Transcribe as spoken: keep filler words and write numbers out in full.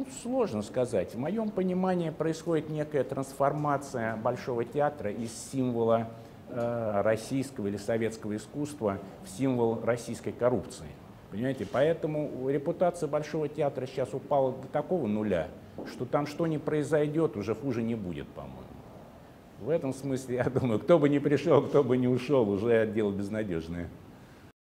Ну, сложно сказать. В моем понимании происходит некая трансформация Большого театра из символа э, российского или советского искусства в символ российской коррупции. Понимаете? Поэтому репутация Большого театра сейчас упала до такого нуля, что там что ни произойдет, уже хуже не будет, по-моему. В этом смысле, я думаю, кто бы ни пришел, кто бы ни ушел, уже дело безнадежное.